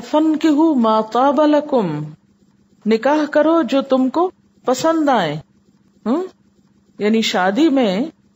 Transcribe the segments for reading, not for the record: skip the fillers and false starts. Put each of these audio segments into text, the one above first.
فَانْكِحُوا مَا طَابَ لَكُمْ، نکاح کرو جو تم کو پسند آئے. یعنی شادی میں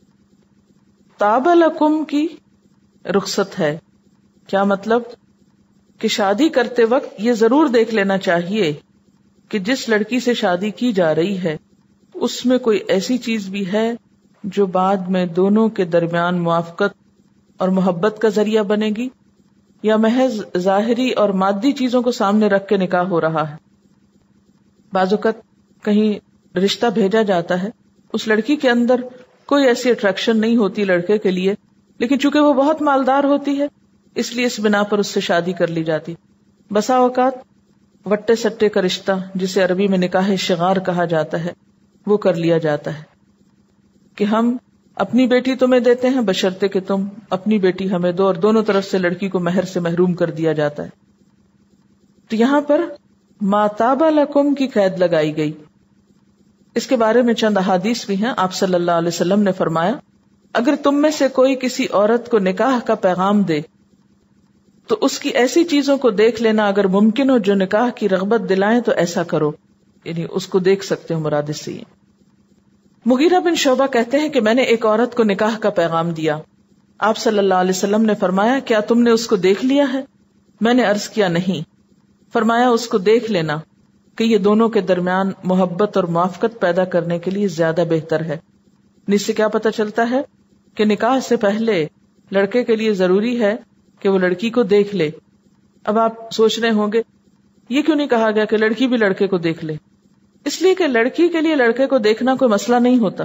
طاب لکم کی رخصت ہے. کیا مطلب؟ کہ شادی کرتے وقت یہ ضرور دیکھ لینا چاہیے کہ جس لڑکی سے شادی کی جا رہی ہے اس میں کوئی ایسی چیز بھی ہے جو بعد میں دونوں کے درمیان موافقت اور محبت کا ذریعہ بنے گی، یا محض ظاہری اور مادی چیزوں کو سامنے رکھ کے نکاح ہو رہا ہے. بعض اوقات کہیں رشتہ بھیجا جاتا ہے، اس لڑکی کے اندر کوئی ایسی اٹریکشن نہیں ہوتی لڑکے کے لیے، لیکن چونکہ وہ بہت مالدار ہوتی ہے اس لیے اس بنا پر اس سے شادی کر لی جاتی. بسا اوقات وٹے سٹے کا رشتہ، جسے عربی میں نکاح شغار کہا جاتا ہے، وہ کر لیا جاتا ہے کہ ہم اپنی بیٹی تمہیں دیتے ہیں بشرطے کہ تم اپنی بیٹی ہمیں دو، اور دونوں طرف سے لڑکی کو مہر سے محروم کر دیا جاتا ہے. تو یہاں پر ما طاب لکم کی قید لگائی گئی. اس کے بارے میں چند احادیث بھی ہیں. آپ صلی اللہ علیہ وسلم نے فرمایا اگر تم میں سے کوئی کسی عورت کو نکاح کا پیغام دے تو اس کی ایسی چیزوں کو دیکھ لینا اگر ممکن ہو جو نکاح کی رغبت دلائیں تو ایسا کرو. یعنی اس کو دیکھ سکتے ہو، مراد اس سے. مغیرہ بن شعبہ کہتے ہیں کہ میں نے ایک عورت کو نکاح کا پیغام دیا. آپ صلی اللہ علیہ وسلم نے فرمایا کیا تم نے اس کو دیکھ لیا ہے؟ میں نے عرض کیا نہیں. فرمایا اس کو دیکھ لینا کہ یہ دونوں کے درمیان محبت اور موافقت پیدا کرنے کے لیے زیادہ بہتر ہے. اس سے کیا پتہ چلتا ہے کہ نکاح سے پہلے لڑکے کے لیے ضروری ہے کہ وہ لڑکی کو دیکھ لے. اب آپ سوچ رہے ہوں گے یہ کیوں نہیں کہا گیا کہ لڑکی بھی لڑکے کو دیکھ لے؟ اس لیے کہ لڑکی کے لیے لڑکے کو دیکھنا کوئی مسئلہ نہیں ہوتا،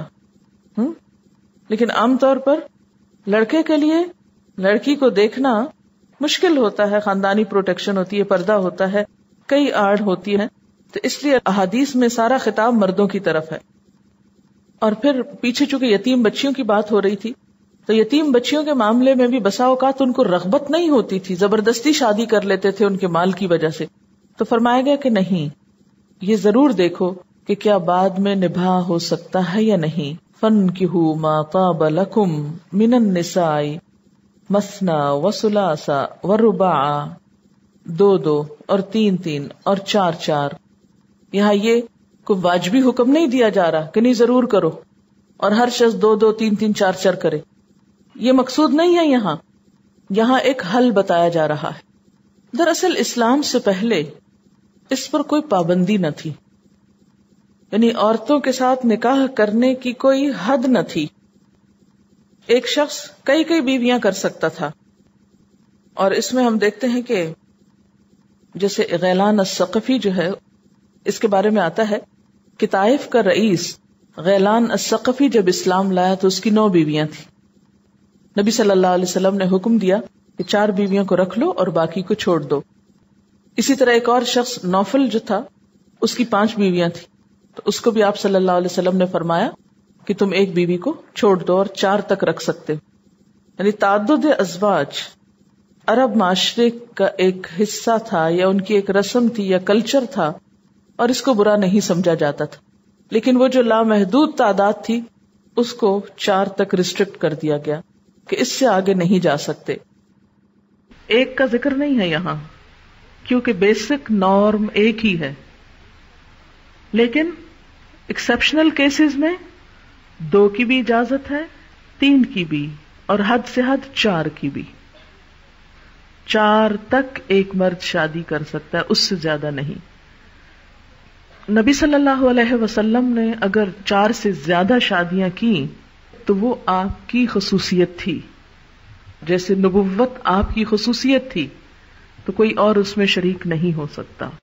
لیکن عام طور پر لڑکے کے لیے لڑکی کو دیکھنا مشکل ہوتا ہے. خاندانی پروٹیکشن ہوتی ہے، پردہ ہوتا ہے، کئی آڑ ہوتی ہے. تو اس لیے احادیث میں سارا خطاب مردوں کی طرف ہے. اور پھر پیچھے چونکہ یتیم بچیوں کی بات ہو رہی تھی تو یتیم بچیوں کے معاملے میں بھی بسا اوقات ان کو رغبت نہیں ہوتی تھی، زبردستی شادی کر لیتے تھے ان کے مال کی وجہ سے. تو فرمایا گیا کہ نہیں، یہ ضرور دیکھو کہ کیا بعد میں نباہ ہو سکتا ہے یا نہیں. فَانْكِحُوا مَا طَابَ لَكُمْ مِنَ النِّسَاءِ مَثْنَىٰ وَثُلَاثَ وَرُبَاعَ، 2 اور 3 اور 4. یہاں یہ کوئی واجبی حکم نہیں دیا جا رہا کہ نہیں ضرور کرو اور ہر شخص 2 3 4 کرے. یہ مقصود نہیں ہے. یہاں ایک حل بتایا جا رہا ہے. دراصل اسلام سے پہلے اس پر کوئی پابندی نہ تھی، یعنی عورتوں کے ساتھ نکاح کرنے کی کوئی حد نہ تھی. ایک شخص کئی بیویاں کر سکتا تھا. اور اس میں ہم دیکھتے ہیں کہ جیسے غیلان الثقفی جو ہے، اس کے بارے میں آتا ہے کہ طائف کا رئیس غیلان الثقفی جب اسلام لایا تو اس کی 9 بیویاں تھیں. نبی صلی اللہ علیہ وسلم نے حکم دیا کہ 4 بیویوں کو رکھ لو اور باقی کو چھوڑ دو. اسی طرح ایک اور شخص نوفل جو تھا، اس کی 5 بیویاں تھیں، تو اس کو بھی آپ صلی اللہ علیہ وسلم نے فرمایا کہ تم ایک بیوی کو چھوڑ دو اور 4 تک رکھ سکتے ہو. یعنی تعدد ازواج عرب معاشرے کا ایک حصہ تھا، یا ان کی ایک رسم تھی یا کلچر تھا، اور اس کو برا نہیں سمجھا جاتا تھا. لیکن وہ جو لامحدود تعداد تھی اس کو 4 تک ریسٹرکٹ کر دیا گیا کہ اس سے آگے نہیں جا سکتے. ایک کا ذکر نہیں ہے یہاں کیونکہ بیسک نارم ایک ہی ہے، لیکن ایکسپشنل کیسز میں 2 کی بھی اجازت ہے، 3 کی بھی، اور حد سے حد 4 کی بھی. 4 تک ایک مرد شادی کر سکتا ہے، اس سے زیادہ نہیں. نبی صلی اللہ علیہ وسلم نے اگر 4 سے زیادہ شادیاں کی تو وہ آپ کی خصوصیت تھی، جیسے نبوت آپ کی خصوصیت تھی، تو کوئی اور اس میں شریک نہیں ہو سکتا.